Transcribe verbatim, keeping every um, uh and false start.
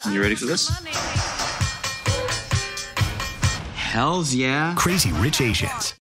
You ready for this? Hells yeah. Crazy Rich Asians.